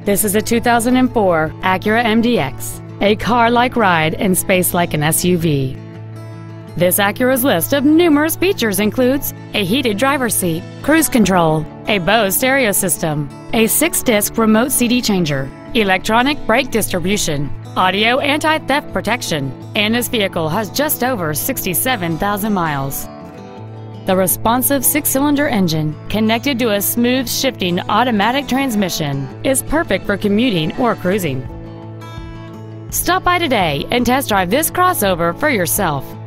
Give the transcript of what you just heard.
This is a 2004 Acura MDX, a car-like ride and space like an SUV. This Acura's list of numerous features includes a heated driver's seat, cruise control, a Bose stereo system, a 6-disc remote CD changer, electronic brake distribution, audio anti-theft protection, and this vehicle has just over 67,000 miles. The responsive 6-cylinder engine, connected to a smooth shifting automatic transmission, is perfect for commuting or cruising. Stop by today and test drive this crossover for yourself.